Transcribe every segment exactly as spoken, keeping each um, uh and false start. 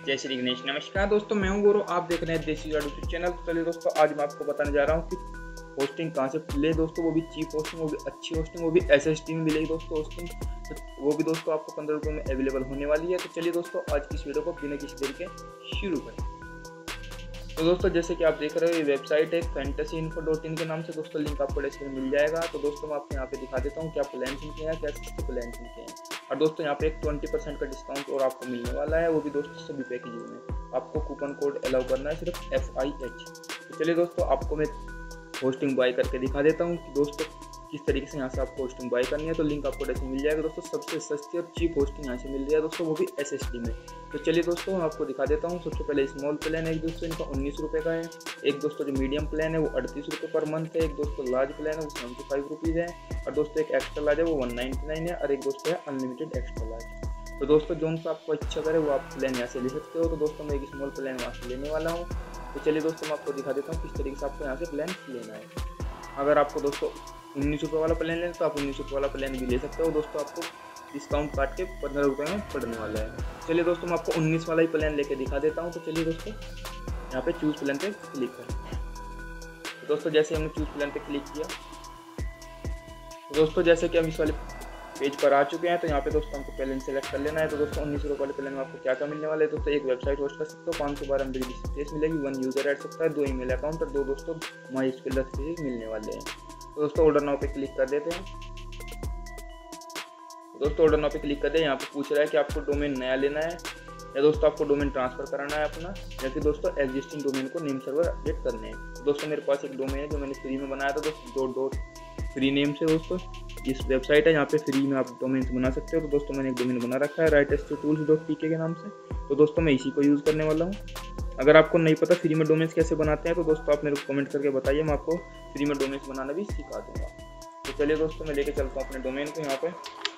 जय श्री गणेश। नमस्कार दोस्तों, मैं हूं गौरव, आप देख रहे हैं देसी गार्ड यूट्यूब चैनल। तो चलिए दोस्तों, आज मैं आपको बताने जा रहा हूं कि होस्टिंग कहां से ले दोस्तों, वो भी चीप होस्टिंग, वो भी अच्छी होस्टिंग, वो भी एसएसटी में मिलेगी दोस्तों होस्टिंग। तो वो भी दोस्तों आपको पंद्रह रुपये में अवेलेबल होने वाली है। तो चलिए दोस्तों, आज की इस वीडियो को बिना किसी देरी के शुरू करें। तो दोस्तों, जैसे कि आप देख रहे हो, ये वेबसाइट है फैंटेसी इन्फो डॉट इन के नाम से। दोस्तों लिंक आपको डिस्क्रिप्शन में मिल जाएगा। तो दोस्तों मैं आपको यहाँ पे दिखा देता हूँ क्या प्लान इनके हैं, क्या सस्ते प्लान इनके हैं। और दोस्तों यहाँ पे एक ट्वेंटी परसेंट का डिस्काउंट और आपको मिलने वाला है, वो भी दोस्तों सभी पैकेजों में। आपको कूपन कोड अलाउ करना है, सिर्फ एफ आई एच। तो चलिए दोस्तों, आपको मैं होस्टिंग बाय करके दिखा देता हूँ कि दोस्तों किस तरीके से यहाँ से आपको होस्टिंग बाय करनी है। तो लिंक आपको डिस्क्रिप्शन मिल जाएगा दोस्तों। सबसे सस्ती और चीप होस्टिंग यहाँ से मिल रही है दोस्तों, वो भी एसएसडी में। तो चलिए दोस्तों, मैं आपको दिखा देता हूँ। सबसे पहले स्मॉल प्लान है, एक दोस्तों इनका उन्नीस रुपये का है। एक दोस्तों जो मीडियम प्लान है वो अड़तीस रुपये पर मंथ है। एक दोस्तों लार्ज प्लान है वो सेवेंटी फाइव रुपीज़ है। और दोस्तों एक एक्स्ट्रा लार्ज है वो वन नाइन्टी नाइन है। और एक दोस्तों है अनलिमिटेड एक्स्ट्रा लार्ज। तो दोस्तों जो सा आपको अच्छा करे वो आप प्लान यहाँ से ले सकते हो। तो दोस्तों मैं एक स्मॉल प्लान वहाँ से लेने वाला हूँ। तो चलिए दोस्तों, मैं आपको दिखा देता हूँ किस तरीके से आपको यहाँ से प्लान लेना है। अगर आपको दोस्तों उन्नीस रुपये वाला प्लान लेना तो आप उन्नीस रुपये वाला प्लान भी ले सकते हो दोस्तों। आपको डिस्काउंट काट के पंद्रह रुपये में पड़ने वाला है। चलिए दोस्तों, मैं आपको उन्नीस वाला ही प्लान लेके दिखा देता हूँ। तो चलिए दोस्तों, यहाँ पे चूज़ प्लान पे क्लिक करें। तो दोस्तों जैसे हमने चूज़ प्लान पे क्लिक किया, तो दोस्तों जैसे कि हम इस वाले पेज पर आ चुके हैं, तो यहाँ पे दोस्तों हमको प्लान सेलेक्ट कर लेना है। तो दोस्तों उन्नीस रुपये वाले प्लान में आपको क्या क्या मिलने वाला है। दोस्तों एक वेबसाइट होस्ट कर सकते हो, पाँच सौ बारह एम बी स्पेस मिलेगी, वन यूजर ऐड सकता है, दो ईमेल अकाउंट और दो दोस्तों माई स्किल सर्टिफिकेट मिलने वाले हैं। तो दोस्तों ऑर्डर नाउ पे क्लिक कर देते हैं। तो दोस्तों ऑर्डर नाउ पे क्लिक कर दे। यहाँ पे पूछ रहा है कि आपको डोमेन नया लेना है या दोस्तों आपको डोमेन ट्रांसफर कराना है अपना, या फिर दोस्तों एग्जिस्टिंग डोमेन को नेम सर्वर अपडेट करने हैं। तो दोस्तों मेरे पास एक डोमेन है जो मैंने फ्री में बनाया था दोस्तों, डॉट डॉट फ्री नेम से। दोस्तों इस वेबसाइट है, यहाँ पे फ्री में आप डोमेन बना सकते हो। तो दोस्तों मैंने एक डोमेन बना रखा है right S tools dot P K के नाम से। तो दोस्तों मैं इसी को यूज़ करने वाला हूँ। अगर आपको नहीं पता फ्री में डोमेन्स कैसे बनाते हैं तो दोस्तों आप मेरे को कमेंट करके बताइए, मैं आपको फ्री में डोमेन्स बनाना भी सिखा दूँगा। तो चलिए दोस्तों, मैं लेके चलता हूँ अपने डोमेन को। यहाँ पे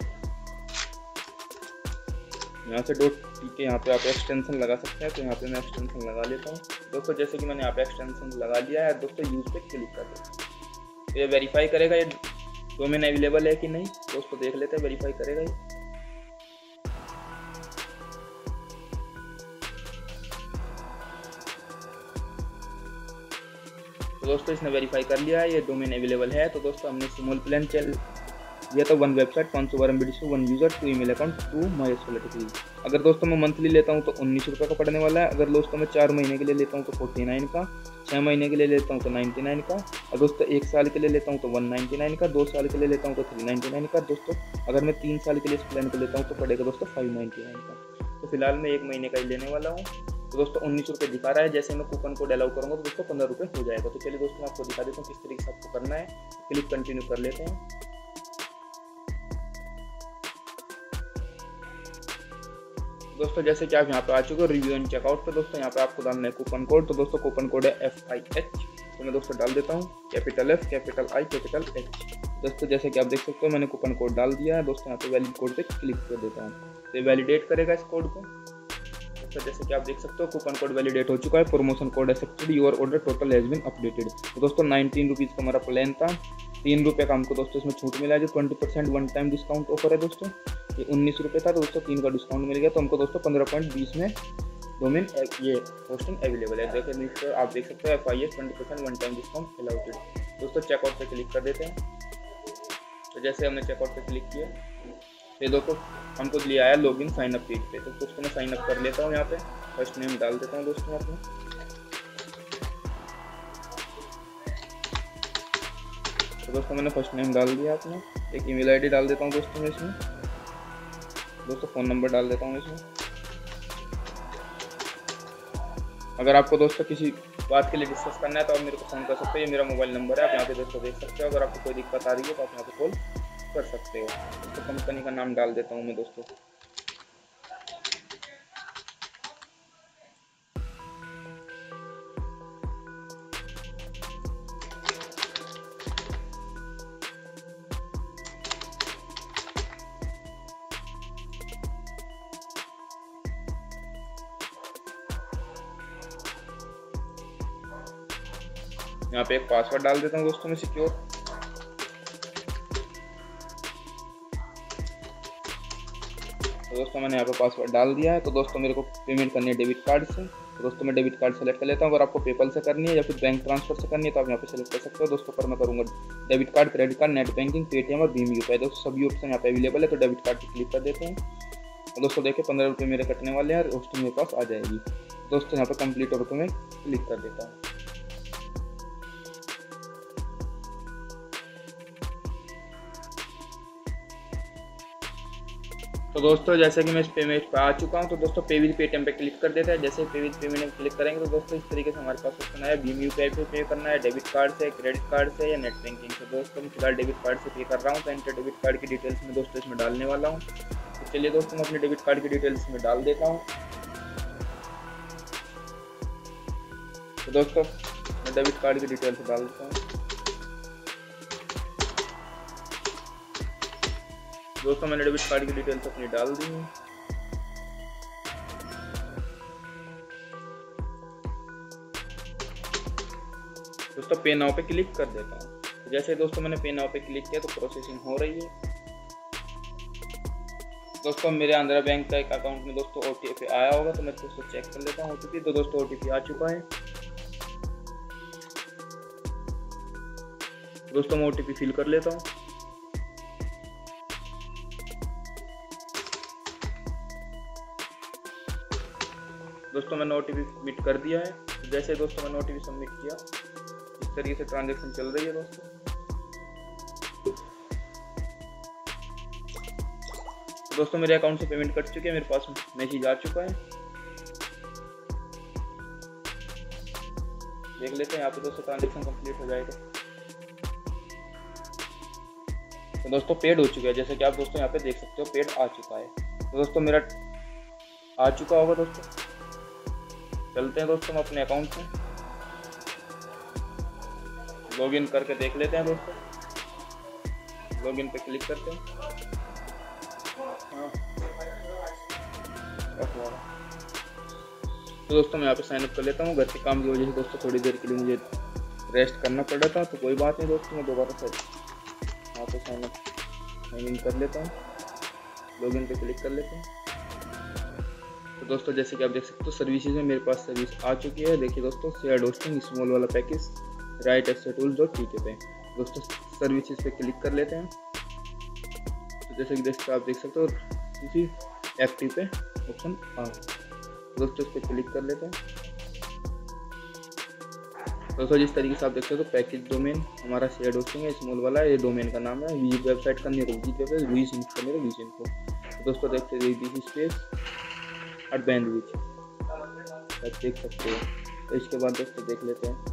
यहाँ से डॉट पी के यहाँ पे आप एक्सटेंशन लगा सकते हैं। तो यहाँ पे मैं एक्सटेंशन लगा लेता हूँ दोस्तों। जैसे कि मैंने यहाँ पे एक्सटेंशन लगा लिया है दोस्तों, यूज़ पे क्लिक कर देता हूँ। तो ये वेरीफाई करेगा ये डोमेन अवेलेबल है कि नहीं। दोस्तों देख लेते हैं वेरीफाई करेगा ये। तो दोस्तों इसने वेरीफाई कर लिया है, ये डोमेन अवेलेबल है। तो दोस्तों हमने स्मॉल प्लान चल दिया था, वन वेबसाइट, पाँच सौ बारह M B D, one user, two email account, two MySQL. अगर दोस्तों मैं मंथली लेता हूँ तो उन्नीस रुपये का पड़ने वाला है। अगर दोस्तों मैं चार महीने के लिए लेता हूँ तो फोर्टी नाइन का, छः महीने के लिए लेता हूँ तो नाइन्टी नाइन का, और दोस्तों एक साल के लिए लेता हूँ तो वन नाइन्टी नाइन का, दो साल के लिए लेता हूँ तो थ्री नाइन्टी नाइन का। दोस्तों अगर मैं तीन साल के लिए इस प्लान को लेता हूँ तो पड़ेगा दोस्तों फाइव नाइन्टी नाइन का। तो फिलहाल मैं एक महीने का ही लेने वाला हूँ। तो दोस्तों उन्नीस रुपये दिखा रहा है। जैसे मैं कूपन कोड अलाउ करूँगा तो दोस्तों पंद्रह रुपये हो जाएगा। तो चलिए दोस्तों मैं आपको दिखा देता हूँ किस तरीके से आपको करना है। क्लिक कंटिन्यू कर लेते हैं। दोस्तों जैसे कि आप यहाँ पे आ चुके हो रिव्यू एंड चेकआउट पे, दोस्तों यहाँ पे आपको डालना है कूपन कोड। तो दोस्तों कूपन कोड है एफ आई एच। तो मैं दोस्तों डाल देता हूँ capital F capital I capital H. दोस्तों जैसे कि आप देख सकते हो मैंने कूपन कोड डाल दिया है। दोस्तों यहाँ पे वैलिड कोड पे क्लिक कर देता हूँ, तो वैलिडेट करेगा इस कोड को। दोस्तों जैसे कि आप देख सकते हो कूपन कोड वैलिडेट हो चुका है। Promotion code accepted, your order total has been updated. तो दोस्तों नाइनटीन रुपीज़ का हमारा प्लान था, तीन रुपये का हमको दोस्तों इसमें छूट मिला है, जो twenty percent one time discount offer है दोस्तों। ये उन्नीस रुपये था तो दोस्तों तीन का डिस्काउंट मिल गया, तो हमको दोस्तों पंद्रह पॉइंट बीस में डोमेन ये होस्टिंग अवेलेबल है। देखिए नीचे आप देख सकते हो F I S twenty percent one time discount allowed. दोस्तों चेकआउट पे क्लिक कर देते हैं। तो जैसे हमने चेकआउट पे क्लिक किया, ये दोस्तों हमको लिया आया log in sign up page पे। तो दोस्तों मैं साइन अप कर लेता हूँ। यहाँ पे फर्स्ट नेम डाल देता हूँ दोस्तों अपना। तो दोस्तों मैंने फर्स्ट नेम डाल दिया अपना। एक ईमेल आईडी डाल देता हूँ दोस्तों मैं इसमें। दोस्तों फ़ोन नंबर डाल देता हूँ इसमें। अगर आपको दोस्तों किसी बात के लिए डिस्कस करना है तो आप मेरे को फ़ोन कर सकते हो, ये मेरा मोबाइल नंबर है, आप यहाँ पे दोस्तों देख सकते हो। अगर आपको कोई दिक्कत आ रही है तो आप यहाँ पे कॉल कर सकते हो। तो कंपनी का नाम डाल देता हूँ मैं दोस्तों। यहाँ पे एक पासवर्ड डाल देता हूँ दोस्तों मैं सिक्योर। तो दोस्तों मैंने यहाँ पे पासवर्ड डाल दिया है। तो दोस्तों मेरे को पेमेंट करनी है डेबिट कार्ड से। तो दोस्तों मैं डेबिट कार्ड सेलेक्ट कर लेता हूँ। अगर आपको पेपल से करनी है या फिर बैंक ट्रांसफर से करनी है तो आप यहाँ पे सेलेक्ट कर सकते हो दोस्तों, पर मैं करूँगा debit card, credit card, net banking, Paytm और भीम यूपीआई। दोस्तों सभी ऑप्शन यहाँ पे अवेलेबल है। तो डेबिट कार्ड पर क्लिक कर देते हैं। तो दोस्तों देखिए पंद्रह रुपये मेरे कटने वाले हैं और होस्टिंग मेरे पास आ जाएगी। दोस्तों यहाँ पे कंप्लीट और रुपये में क्लिक कर देता हूँ। तो दोस्तों जैसे कि मैं इस पेमेंट पे आ चुका हूं, तो दोस्तों पे विद पेटीएम पे क्लिक कर देते हैं। जैसे पे विद पेमेंट में क्लिक करेंगे तो दोस्तों इस तरीके से हमारे पास ऑप्शन आया, भीम यूपीआई पे पे करना है, डेबिट कार्ड से, क्रेडिट कार्ड से या नेट बैंकिंग से। दोस्तों मैं फिलहाल डेबिट कार्ड से पे कर रहा हूँ। तो एंटर डेबिट कार्ड की डिटेल्स में दोस्तों इसमें डालने वाला हूँ। तो चलिए दोस्तों मैं अपने डेबिट कार्ड की डिटेल्स में डाल देता हूँ। तो दोस्तों मैं डेबिट कार्ड की डिटेल्स डाल देता हूँ। दोस्तों मैंने डेबिट कार्ड की डिटेल्स अपनी डाल दी है। दोस्तों पे नाउ पे क्लिक कर देता हूँ। तो जैसे दोस्तों मैंने पे नाउ पे क्लिक किया तो प्रोसेसिंग हो रही है। दोस्तों मेरे आंध्रा बैंक का एक अकाउंट में दोस्तों ओटीपी आया होगा, तो मैं दोस्तों चेक कर लेता हूँ ओटीपी। तो दोस्तों ओटीपी आ चुका है। दोस्तों मैं ओटीपी फिल कर लेता हूँ। दोस्तों मैंने ओटीपी सबमिट कर दिया है। तो जैसे दोस्तों मैंने ओटीपी सबमिट किया, इस तरीके से ट्रांजैक्शन चल रही है दोस्तों। तो दोस्तों मेरे अकाउंट से पेमेंट कट चुकी है, मेरे पास मैसेज आ चुका है। देख लेते हैं यहाँ पे दोस्तों ट्रांजैक्शन कंप्लीट हो जाएगा। तो दोस्तों पेड हो चुका है, जैसे कि आप दोस्तों यहाँ पे देख सकते हो पेड आ चुका है। तो दोस्तों मेरा आ चुका होगा दोस्तों। चलते हैं दोस्तों हम अपने अकाउंट में लॉगिन करके देख लेते हैं दोस्तों। लॉगिन पे क्लिक करते हैं। हाँ। तो दोस्तों मैं यहाँ पे साइन अप कर लेता हूँ। घर के काम की वजह से दोस्तों थोड़ी देर के लिए मुझे रेस्ट करना पड़ रहा था, तो कोई बात नहीं दोस्तों, मैं दोबारा से यहाँ पे साइन अप साइन इन कर लेता हूँ। लॉगिन पे क्लिक कर लेते हैं। तो दोस्तों जैसे कि आप देख सकते हो सर्विसेज में मेरे पास सर्विस आ चुकी है। देखिए दोस्तों शेयर्ड होस्टिंग स्मॉल वाला package right access tools dot TK पे दोस्तों सर्विसेज पे क्लिक कर लेते हैं। तो जैसे कि दोस्तों आप देख सकते हो इसी एक्टिव पे ऑप्शन आ दोस्तों इस पर क्लिक कर लेते हैं। दोस्तों जिस तरीके से आप देखते हो तो पैकेज डोमेन हमारा शेयर्ड होस्टिंग है, स्मॉल वाला है, ये डोमेन का नाम है। विजिट वेबसाइट करनी है तो विजिट वेबसाइट, वीस इंच करनी है तो वीस इंच को। दोस्तों देखते हैं दिस स्पेस और बैंडविड्थ आप देख सकते हो। तो इसके बाद दोस्तों देख लेते हैं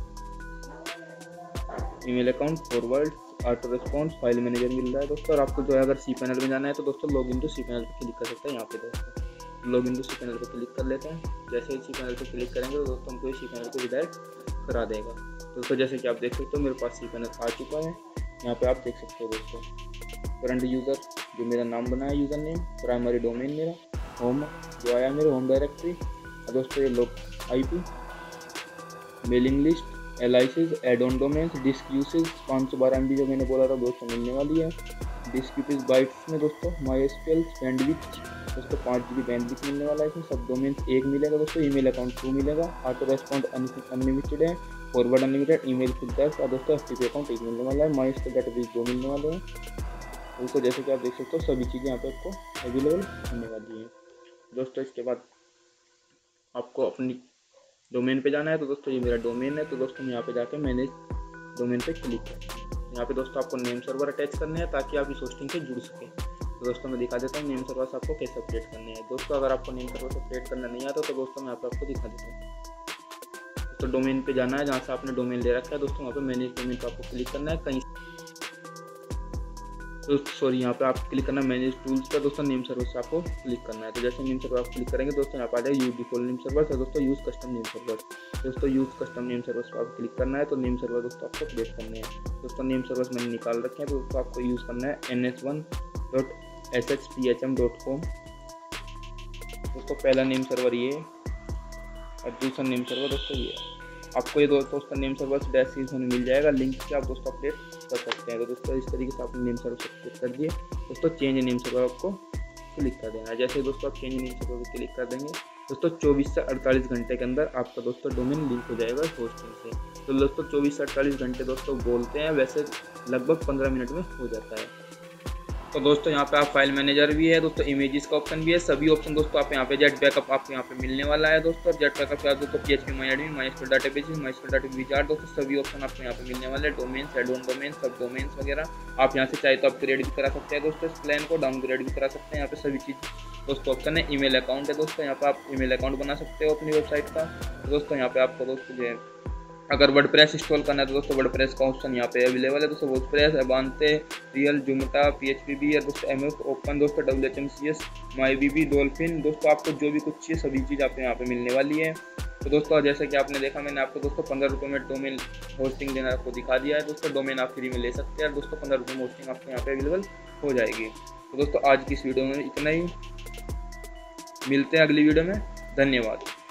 email account, forward, auto response, file manager मिल रहा है दोस्तों। और आपको जो है अगर सी पैनल में जाना है तो दोस्तों log in to cPanel पे क्लिक कर सकते हैं। यहाँ पे दोस्तों log in to cPanel पे क्लिक कर लेते हैं। जैसे ही सी पैनल पे क्लिक करेंगे तो दोस्तों हमको सी पैनल को रिडायरेक्ट करा देगा। दोस्तों जैसे कि आप देख सकते हो मेरे पास सी पैनल आ चुका है। यहाँ पे आप देख सकते हो दोस्तों करंट यूज़र जो मेरा नाम बना है, यूज़र नेम, प्राइमरी डोमेन मेरा, होम जो आया मेरे होम डायरेक्टरी, और दोस्तों ये लोग IP, mailing list, aliases, add on domains, disk usage पाँच सौ बारह एम बी जो मैंने बोला था दोस्तों मिलने वाली है। डिस्क यूसेज बाइट्स में दोस्तों माई एसक्यूएल बैंडविड्थ दोस्तों पाँच जी बी बैंडविड्थ मिलने वाला है। इसमें सब डोमेन्स एक मिलेगा दोस्तों। ईमेल अकाउंट टू मिलेगा, ऑटो रेस्पॉन्ड अनलिमिटेड है, फॉरवर्ड अनलिमिटेड, ईमेल फिल्टर्स और दोस्तों एफटीपी अकाउंट एक मिलने वाला है। माई एसक्यूएल डेटाबेस दो मिलने वाले हैं दोस्तों। जैसे कि आप देख सकते हो सभी चीज़ें यहाँ पे आपको अवेलेबल होने वाली हैं दोस्तों। इसके बाद आपको अपनी डोमेन पे जाना है। तो दोस्तों ये मेरा डोमेन है। तो दोस्तों यहाँ पे जाके मैनेज डोमेन पे क्लिक करें। यहाँ पे दोस्तों आपको नेम सर्वर अटैच करने हैं ताकि आप इस होस्टिंग से जुड़ सकें। तो दोस्तों मैं दिखा देता हूँ नेम सर्वर आपको कैसे अपडेट करने हैं। दोस्तों अगर आपको नेम सर्वर अपडेट करना नहीं आता तो दोस्तों मैं यहाँ पे आपको दिखा देता हूँ। तो डोमेन पे जाना है, जहाँ से आपने डोमेन ले रखा है दोस्तों वहाँ पे मैनेज डोमेन पे आपको क्लिक करना है। कहीं तो सॉरी यहाँ पे आप क्लिक करना है मैनेज टूल्स पर दोस्तों, नेम सर्वर से आपको क्लिक करना है। तो जैसे नेम सर्वर आप क्लिक करेंगे दोस्तों यहाँ पर आ जाए यूज डिफॉल्ट नेम सर्वर है दोस्तों, यूज़ कस्टम नेम सर्वर दोस्तों, यूज़ कस्टम नेम सर्वर पर आप क्लिक करना है। तो नेम सर्वर दोस्तों आपको अपडेट करने हैं दोस्तों। नेम सर्वर मैंने निकाल रखे हैं तो दोस्तों आपको यूज़ करना है N S one dot S H P H M dot com दोस्तों। पहला नेम सर्वर ये और दूसरा नेम सर्वर दोस्तों ये है। आपको ये दोस्तों उसका नेम सर्वर डैश में मिल जाएगा, लिंक से आप दोस्तों अपडेट कर सकते हैं। तो दोस्तों इस तरीके से आपने नेम सर्वर अपडेट कर दिए दोस्तों। चेंज नेम सर्वर आपको क्लिक कर देना है। जैसे दोस्तों आप चेंज नीचे पर क्लिक कर देंगे दोस्तों चौबीस से अड़तालीस घंटे के अंदर आपका दोस्तों डोमेन लिंक हो जाएगा होस्टिंग से। तो दोस्तों चौबीस से अड़तालीस घंटे दोस्तों बोलते हैं, वैसे लगभग पंद्रह मिनट में हो जाता है। तो दोस्तों यहाँ पे आप फाइल मैनेजर भी है दोस्तों, इमेजेस का ऑप्शन भी है, सभी ऑप्शन दोस्तों आप यहाँ पे जेट बैकअप आपको यहाँ पे मिलने वाला है दोस्तों। जेट बैकअप के बाद दोस्तों phpMyAdmin, MySQL database, MySQL database wizard दोस्तों सभी ऑप्शन आपको यहाँ पे मिलने वाले हैं। Domains, add on domains, sub domains वगैरह आप यहाँ से चाहे तो अपग्रेड भी करा सकते हैं दोस्तों, इस प्लान को डाउनग्रेड भी करा सकते हैं। यहाँ पे सभी चीज़ दोस्तों ऑप्शन है। ईमेल अकाउंट है दोस्तों, यहाँ पे आप ईमेल अकाउंट बना सकते हो अपनी वेबसाइट का। दोस्तों यहाँ पे आपको दोस्तों जो है अगर वर्डप्रेस इंस्टॉल करना है तो दोस्तों वर्डप्रेस का ऑप्शन यहाँ पे अवेलेबल है दोस्तों। WordPress, Abante, real, Joomla, PHP है दोस्तों, एमएफ ओपन दोस्तों, डब्ल्यूएचएमसीएस, माईबीबी, डॉल्फिन दोस्तों आपको जो भी कुछ चाहिए सभी चीज़ आपको यहाँ पे मिलने वाली है। तो दोस्तों जैसे कि आपने देखा मैंने आपको दोस्तों पंद्रह रुपये में डोमेन होस्टिंग देना आपको दिखा दिया है दोस्तों। डोमेन आप फ्री में ले सकते हैं और दोस्तों पंद्रह रुपये में होस्टिंग आपको यहाँ पे अवेलेबल हो जाएगी। तो दोस्तों आज की इस वीडियो में इतना ही, मिलते हैं अगली वीडियो में, धन्यवाद।